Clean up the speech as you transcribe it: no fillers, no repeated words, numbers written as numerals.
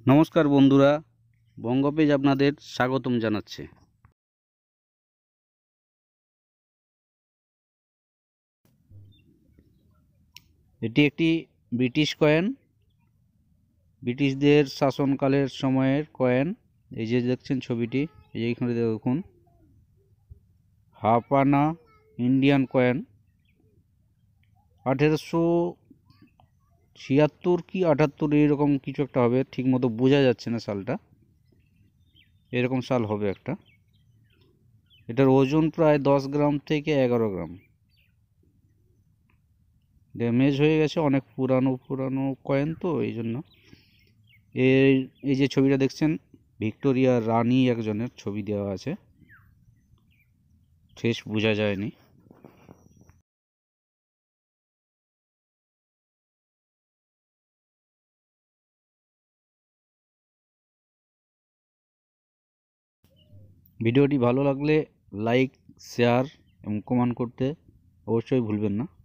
নমস্কার বন্ধুরা, বঙ্গপেজ আপনাদের স্বাগতম জানাচ্ছে। এটি একটি ব্রিটিশ কয়েন, ব্রিটিশদের শাসনকালের সময়ের কয়েন। এই যে দেখছেন ছবিটি, এই যে এখানে দেখুন, হাফ আনা ইন্ডিয়ান কয়েন 1876 কি 78 এইরকম কিছু একটা হবে, ঠিক মতো বোঝা যাচ্ছে না সালটা, এরকম সাল হবে একটা। এটার ওজন প্রায় 10 গ্রাম থেকে 11 গ্রাম। ড্যামেজ হয়ে গেছে, অনেক পুরানো কয়েন তো এই জন্য। এই যে ছবিটা দেখছেন, ভিক্টোরিয়া রানী একজনের ছবি দেওয়া আছে, শেষ বোঝা যায়নি। ভিডিওটি ভালো লাগলে লাইক, শেয়ার এবং কমেন্ট করতে অবশ্যই ভুলবেন না।